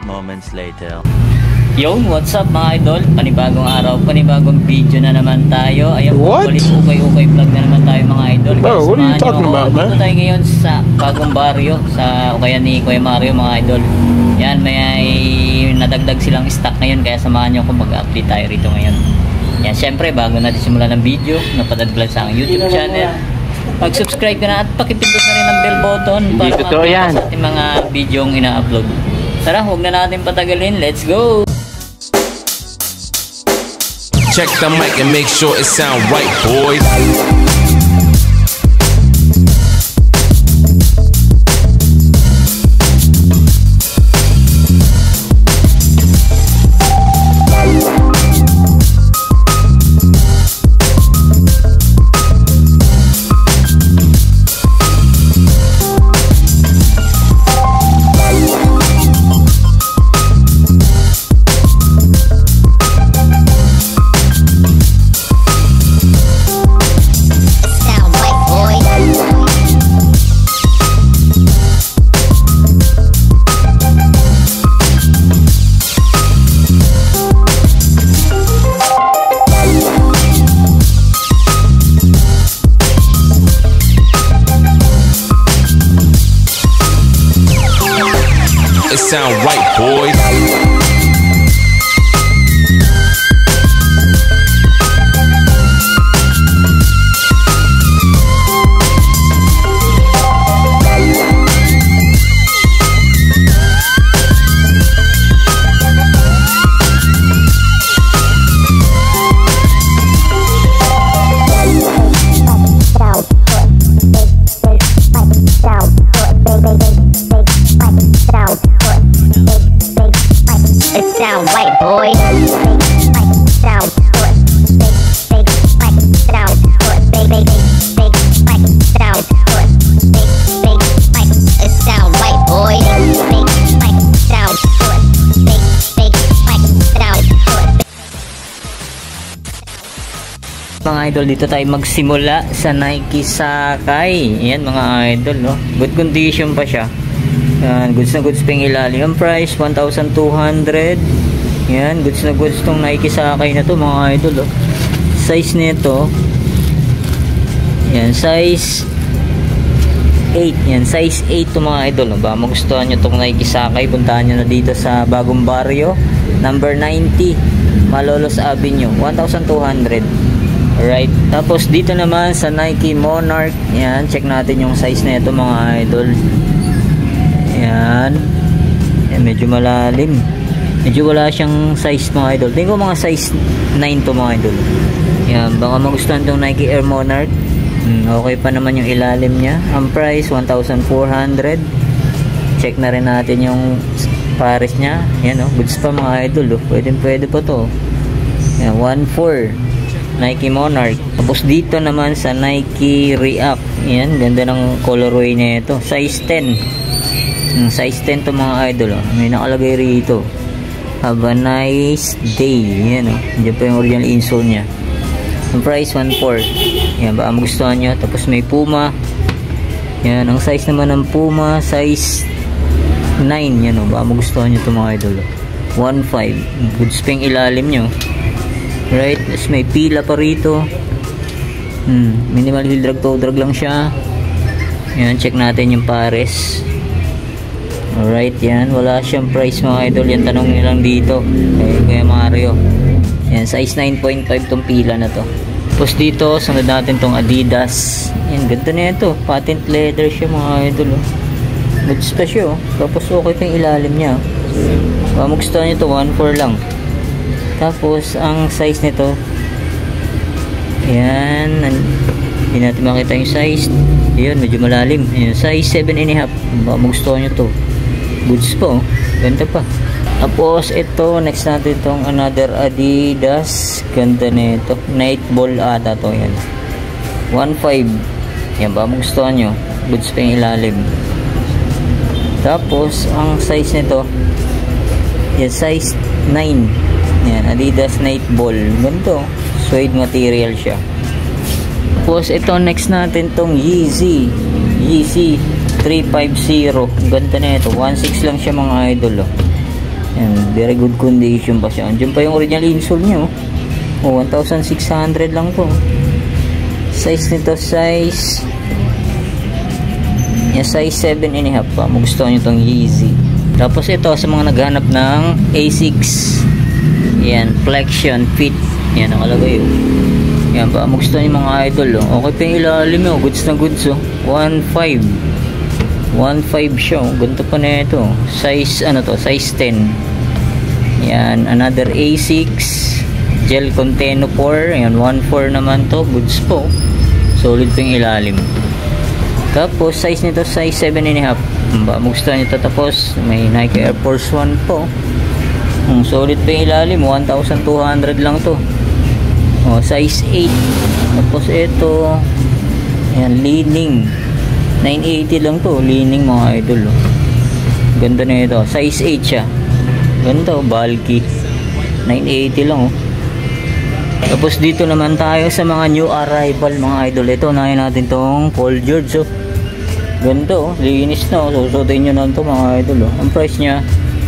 moments later. Yo, what's up mga idol? Panibagong araw, panibagong video na naman tayo. Ayan po, ulit ukay-ukay vlog na naman tayo mga idol. Bro, what are you talking about, man? Dito tayo ngayon sa bagong baryo, sa ukayan ni Kuya Mario mga idol. Yan, may nadagdag silang stock ngayon, kaya samahan nyo kung mag-update tayo rito ngayon. Yan, syempre, bago natin simulan ng video, napadad vlog sa aking YouTube channel. Mag-subscribe ka na at pakipindot na rin ang bell button para ma-update sa ating mga videong ina-upload. Tara, huwag na natin patagalin. Let's go! Check the mic and make sure it sound right, boys. Sound right, boys. Mga idol, dito tayo magsimula sa Nike Sakay. Ayan mga idol, no? Good condition pa siya. Yan, goods na goods pang ilalim. Ang price 1,200. Yan, goods na goods tong Nike Sakay na to mga idol, oh. Size nito, yan, size 8. Yan, size 8 to mga idol, no? Baka magustuhan nyo tong Nike Sakay, puntahan nyo na dito sa bagong baryo, number 90 Malolos Avenue, 1,200. Alright, tapos dito naman sa Nike Monarch, yan, check natin yung size na ito mga idol. Yan, yan, medyo malalim, medyo wala siyang size mga idol. Tingin ko mga size 9 to mga idol. Yan, baka magustuhan itong Nike Air Monarch. Okay pa naman yung ilalim niya. Ang price 1,400. Check na rin natin yung pares niya. Yan, oh, goods pa mga idol, oh. Pwede pa to. Yan, 1,400 Nike Monarch. Tapos dito naman sa Nike React, yan, ganda ng colorway niya ito. Size 10. Size 10 to mga idol, oh. May nakalagay rito, have a nice day. Yan, oh. Diyan pa yung original insole niya. Ang price 1,400. Yan, baka magustuhan nyo. Tapos may Puma. Yan, ang size naman ng Puma, size 9. Yan, oh. Baka magustuhan nyo ito mga idol, oh. 1,500. Goods pang ilalim nyo. Right, tapos may pila pa rito. Minimal heel drag, toe drag lang siya. Yan, check natin yung pares. Alright, yan, wala siyang price mga idol. Yan, tanong nyo lang dito kay Kuya Mario. Yan, size 9.5 tong pila na to. Tapos dito, sunod natin tong Adidas. Yan, ganda na ito, patent leather siya mga idol, oh. Good special, oh. Tapos okay pa yung ilalim niya. Magustuhan nyo ito, 1,400 lang. Tapos ang size nito, yan, hindi natin makita yung size. Yun, medyo malalim. Yan, size 7.5. Baka magustuhan nyo to. Goods po, ganda pa. Tapos ito, next natin itong another Adidas. Ganda na ito, Night Ball ata to. Yan, 1,500. Yan, baka magustuhan nyo. Goods pa yung ilalim. Tapos ang size nito, yan, size 9. Yan, Adidas Night Ball. Ganito, suede material siya. Tapos ito, next natin tong Yeezy 350. Ganda na ito, 1,600 lang siya mga idol, oh. Yan, very good condition pa siya. Diyan pa yung original insole niya, oh. 1,600 lang to. Size nito, size 7.5 pa. Magustuhan nyo itong Yeezy. Tapos ito sa mga naghanap ng Asics, yan, flexion fit, yan nakalagay, oh. Yan pa, magustuhan yung mga idol, oh. Okay pa yung ilalim, oh. Goods na goods, oh. 1.5 siya, oh. Ganito pa na ito. Size, ano to, size 10. Yan, another Asics gel Conteno 4. Yan, 1.4 naman to. Goods po, solid pa yung ilalim. Tapos size nito, size 7.5. Magustuhan nito. Tapos may Nike Air Force 1 po. Solid pa yung ilalim, 1,200 lang to. Size 8. Tapos ito, yan, Li-Ning 980 lang to. Li-Ning mga idol, oh. Ganda na ito, size 8 siya. Ganda, oh, bulky, 980 lang, oh. Tapos dito naman tayo sa mga new arrival mga idol. Ito, unahin natin tong Paul George, oh. Ganda, oh, linis na, oh. Susutin nyo na ito mga idol, oh. Ang price nya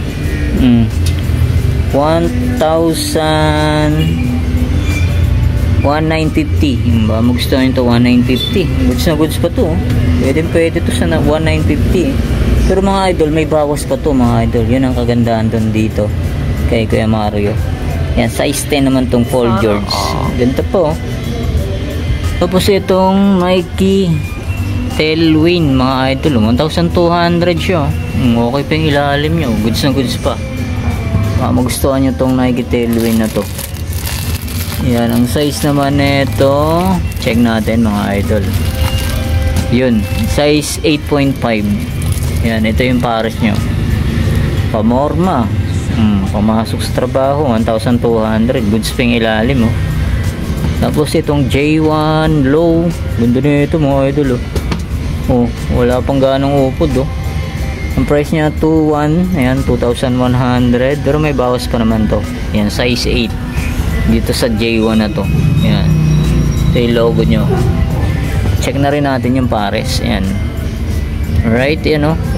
1,950. Magustuhan nyo ito, 1,950. Goods na goods pa to, oh. Pwede to sa 1,950. Pero mga idol, may bawas pa to mga idol. Yun ang kagandahan doon dito kay Kuya Mario. Yan, size 10 naman tong Paul George. Ganito po. Tapos itong Nike Tailwind mga idol, 1,200 siya. Okay pa yung ilalim nyo. Goods na goods pa. Magustuhan nyo tong Nike Tailwind na to. Yan, ang size naman nito, check natin mga idol. Yun, size 8.5. Yan, ito yung pares nyo. Pamorma. Pumasok sa trabaho, 1,200. Goods pa yung ilalim, oh. Tapos itong J1 Low. Ganda na ito mga idol, oh. Oh, wala pang ganong upod, oh. Ang price niya 2,100. Ayan, 2,100. Pero may bawas pa naman to. Ayan, size 8. Dito sa J1 na to. Ayan. Ito yung logo nyo. Check na rin natin yung pares. Ayan. Right, yan, oh.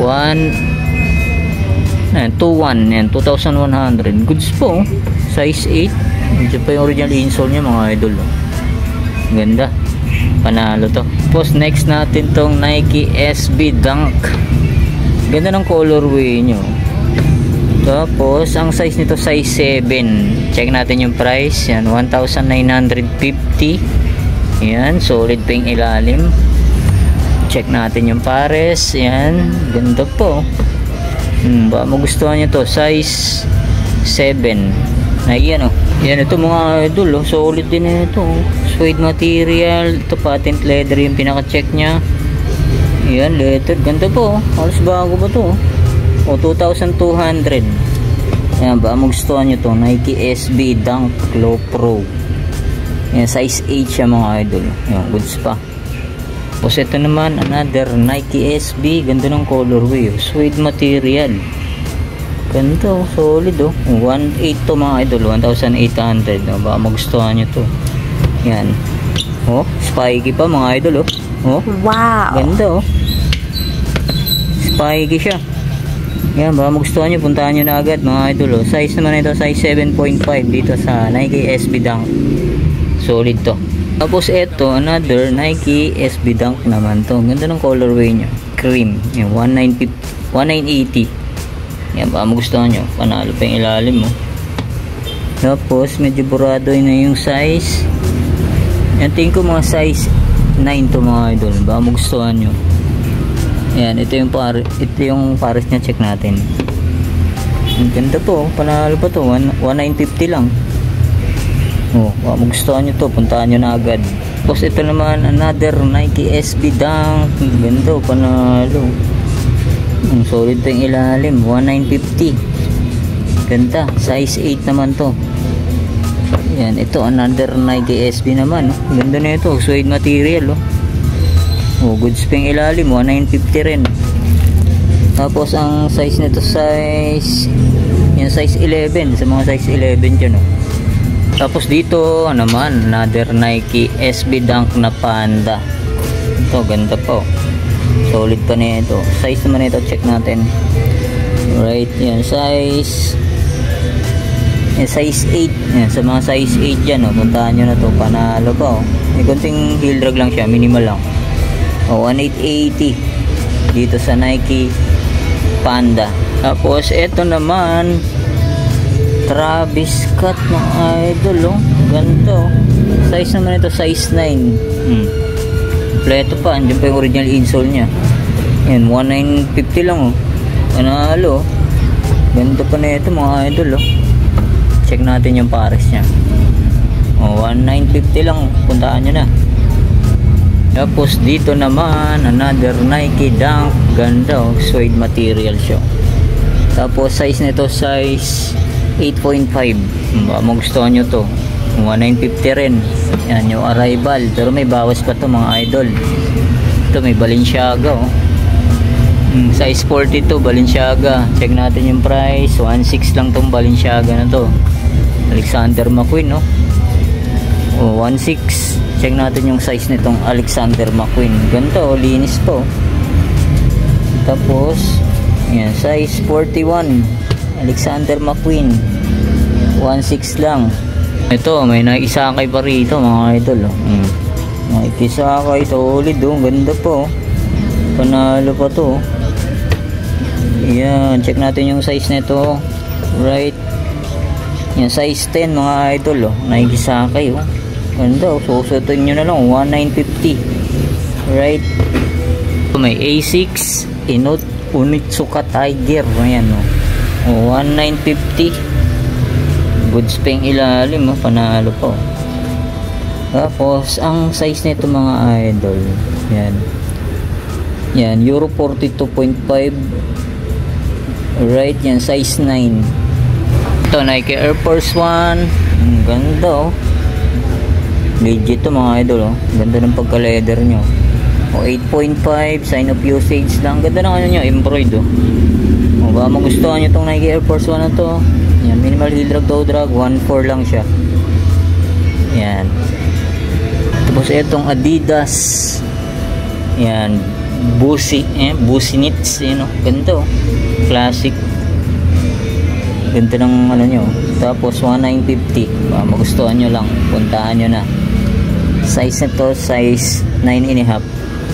2,100. Yan, 2,100. Goods po, oh. Size 8. Medyo pa yung original insole nya mga idol, oh. Ganda. Panalo to. Tapos next natin tong Nike SB Dunk. Ganda ng colorway nyo. Tapos ang size nito, size 7. Check natin yung price. Yan, 1,950. Yan, solid pa yung ilalim. Check natin yung pares. Yan, ganda po. Ba magustuhan nyo to, size 7. Ayan, oh. Yan, ito mga idol, oh. Solid din ito, oh. Suede material. Ito patent leather yung pinaka-check nya. Yan, leather, ganda po, oh. Halos bago ba to, oh. 2,200. Yan, ba magustuhan nyo to, Nike SB Dunk Low Pro. Yan, size 8 siya mga idol. Yan, goods pa. Tapos ito naman, another Nike SB. Ganda ng colorway, oh. Suede material. Ganda, oh. Solid, oh. 1,800 to mga idol. 1,800. Oh, baka magustuhan nyo to. Yan. Oh, spiky pa mga idol, oh. Oh, wow. Ganda, oh. Spiky siya. Yan, baka magustuhan nyo, puntahan nyo na agad mga idol, oh. Size naman ito, size 7.5 dito sa Nike SB Dunk. Solid to. Tapos ito, another Nike SB Dunk naman to. Ganda ng colorway nyo. Cream. Yan, 1,980. Yan, baka magustuhan nyo. Panalo pa yung ilalim, mo. Tapos, medyo burado na yung size. Yan, tingin ko mga size 9 to mga idol. Baka magustuhan nyo. Yan, ito yung pares niya. Check natin. Ang ganda po. Panalo pa to. 1,950 lang. Oh, magustuhan nyo to, puntahan nyo na agad. Tapos ito naman, another Nike SB Dunk. Ganda, panalo. Solid pa yung ilalim, 1,950. Ganda, size 8 naman to. Yan, ito another Nike SB naman, oh. Ganda na ito, suede material, oh. Oh, goods pa yung ilalim, 1,950 rin. Tapos ang size nito, size 11, sa mga size 11 dyan, oh. Tapos dito naman, another Nike SB Dunk na Panda. Ito, ganda po. Solid pa nito. Size naman ito, check natin. Right, yan, size Size 8. Yan, sa mga size 8 dyan, puntahan nyo na to. Panalo pa, may konting heel drag lang siya, minimal lang. 1880 dito sa Nike Panda. Tapos eto naman, Travis Scott mga idol, ganito. Size naman ito, size 9. Kompleto pa, andyan pa yung original insole nya. Yan, 1950 lang, panalo. Ganito pa na ito mga idol, check natin yung pares nya. 1950 lang, puntaan nyo na. Tapos dito naman, another Nike Dunk, ganda, suede material siya. Tapos size nito, size 8.5. Baka magustuhan nyo to, 1950 rin. Yan yung Arrival, pero may bawas pa to mga idol. Ito may Balenciaga, size 42 Balenciaga. Check natin yung price, 1.6 lang tong Balenciaga na to. Alexander McQueen, 1.6. Check natin yung size nitong Alexander McQueen. Ganito, linis po. Tapos yan, size 41 Alexander McQueen, 1.6 lang. Ito, may nakisakay pa rito mga idol, nakikisakay, solid, ganda po, panalo pa to. Yan, check natin yung size nito, right. Yan, size 10 mga idol, nakikisakay, ganda, susutin nyo na lang, 1950, right. May A6 Onitsuka Tiger, ayan, 1950. Goods pang ilalim, panalo po. Tapos ang size nito mga idol, yan Euro 42.5, right. Yan, size 9. Ito Nike Air Force 1, ganda, legit to mga idol, ganda ng pagka leather nyo. 8.5, sign of usage lang, ganda ng ano nyo, embroid, baka magustuhan nyo tong Nike Air Force 1 na to. Yan, minimal heel drag, toe drag, 1.4 lang siya. Yan. Tapos itong Adidas, yan, Boosie knits, ganito, classic, ganda ng ano nyo. Tapos 1950, baka magustuhan nyo lang, puntaan nyo na. Size na to, size 9.5.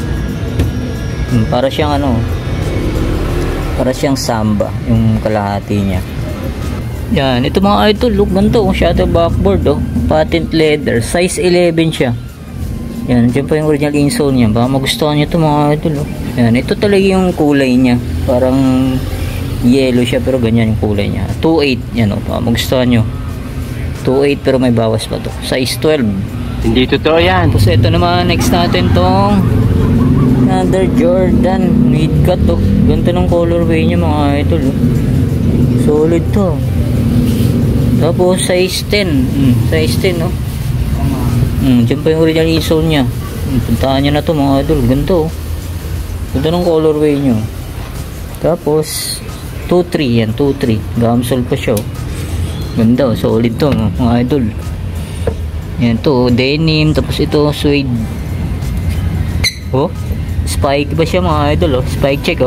Para siyang para siyang Samba yung kalahati niya. Yan, ito mga idol, look, ganito, shutter backboard, patent leather, size 11 siya. Yan, dyan pa yung original insole niya, baka magustuhan nyo ito mga idol, Yan, ito talaga yung kulay niya, parang yellow siya pero ganyan yung kulay niya. 2.8, yan, baka magustuhan nyo. 2.8 pero may bawas pa to, size 12. Hindi totoo yan. Tapos ito naman, next natin tong another Jordan mid-cut, ganito ng colorway niya mga idol, solid to. Tapos size 10, size 10, dyan pa yung original insole nya. Puntahan nyo na to mga idol, ganito, ganda ng colorway nyo. Tapos 2.3, yan, 2.3 gamsol pa siya, ganda, solid to mga idol. Yan to, denim. Tapos ito, suede, spike ba siya mga idol, spike check,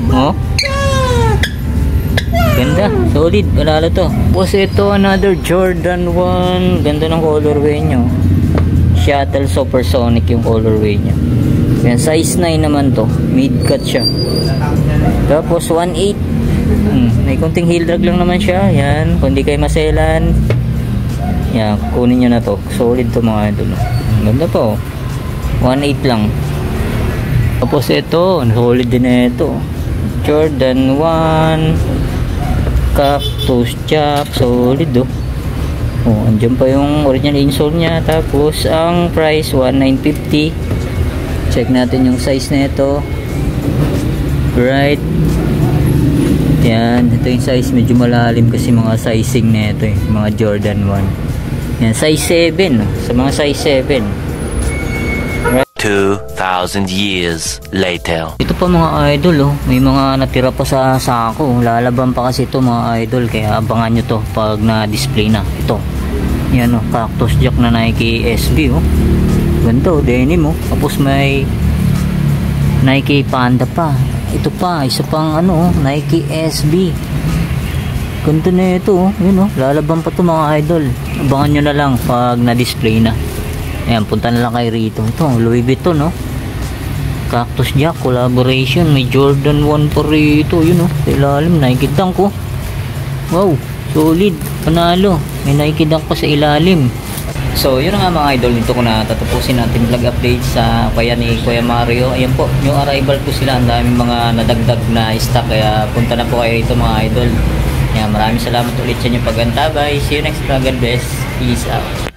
ganda, solid, panalo to. Tapos ito, another Jordan 1, ganda ng colorway nyo, Shuttle Supersonic yung colorway nya. Yan, size 9 naman to, mid cut siya. Tapos 1.8, may konting heel drag lang naman siya. Yan, kung di kayo maselan, yan, kunin nyo na to, solid to mga idol, ganda po, 1.8 lang. Tapos ito, solid din na ito, Jordan 1 Cactus Chop, solid, andyan pa yung original insole nya. Tapos ang price 1,950. Check natin yung size na ito, right. Yan, ito yung size, medyo malalim kasi mga sizing na ito, mga Jordan 1. Yan, size 7, sa mga size 7. 2,000 years later. Ito pa mga idol, may mga natira pa sa sako. Lalaban pa kasi ito mga idol, kaya abangan nyo to pag na-display na. Ito, yan, Cactus Jack na Nike SB, ganito, denim, tapos may Nike Panda pa. Ito pa, isa pang Nike SB, Ganda na ito, oh. Yun, oh. Lalaban pa to mga idol. Abangan nyo na lang pag na-display na. Ayan, punta na lang kayo rito. Ito, Louis Vuitton, no? Cactus Jack collaboration. May Jordan 1 pa rito. Yun, oh. Sa ilalim, Nike Dunk, oh. Wow, solid. Panalo. May Nike Dunk pa sa ilalim. So, yun nga mga idol. Ito ko na tatapusin natin vlog update sa kaya ni Kuya Mario. Ayan po, yung arrival po sila. Ang daming mga nadagdag na stock. Kaya punta na po kayo rito mga idol. Ayan, maraming salamat ulit sa inyong pagantabay. See you next vlog. God bless. Peace out.